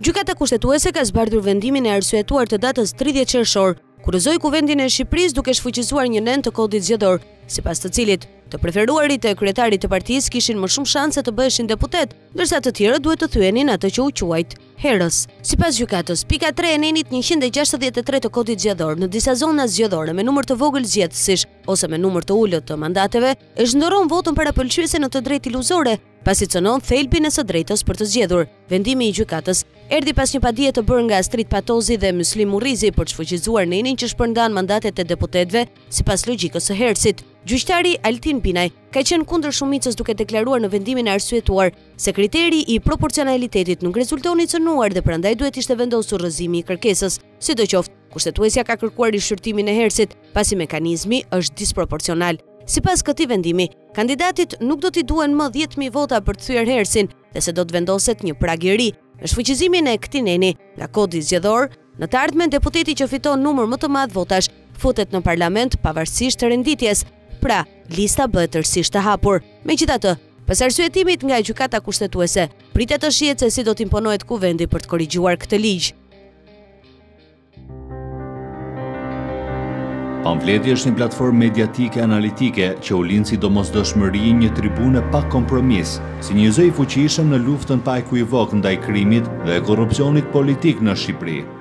Gjykata Kushtetuese ka zbardhur vendimin e arsyetuar të datës 30 qershor, kurrizoi Kuvendin e Shqipërisë duke shfuqizuar një nen të kodit zgjedhor, sipas të cilit të preferuarit e kryetarit të partisë kishin më shumë shanse të bëheshin deputet, ndërsa të tjerët duhet të thyenin atë që u quajt herës. Sipas gjykatës, pika 3 e nenit 163 të kodit zgjedhor në disa zona zgjedhore me numër të vogël zgjedhësish ose me numër të ulët të mandateve e zhndërron votën parapëlqyese në të drejtë iluzore, pasi cënon thelbin e së drejtës për të zgjedhur. Vendimi i gjykatës erdhi pas një padije të bërë nga Astrid Patozi dhe Myslim Murrizi për të shfuqizuar nenin që shpërndan mandatet e deputetëve sipas logjikës së herësit. Gjyqtari Altin Pinaj ka qenë kundër shumicës duke deklaruar në vendimin e arsyetuar se kriteri i proporcionalitetit nuk rezulton i cënuar dhe prandaj duhet ishte vendosur rrëzimi i kërkesës. Sidoqoftë, kushtetuesja ka kërkuar rishqyrtimin e herësit pasi mekanizmi është disproporcional. Sipas këtij vendimi, kandidatit nuk do t'i duhen më 10.000 vota për të thyer herësin dhe se do të vendoset një prag i ri. Me shfuqizimin e këtij neni nga kodi zgjedhor, në të ardhmen deputeti që fiton numër më të madh votash futet në parlament pavarësisht të renditjes. Pra, lista bëhet tërësisht të hapur. Megjithatë, pas arsyetimit nga Gjykata Kushtetuese, pritet të shihet se si do t'imponohet Kuvendi për të korrigjuar këtë ligj. Pamfleti është një platformë mediatike analitike që u lind si domosdoshmëri një tribune pa kompromis, si një zë i fuqishëm në luftën pa ekuivok ndaj krimit dhe korrupsionit politik në Shqipëri.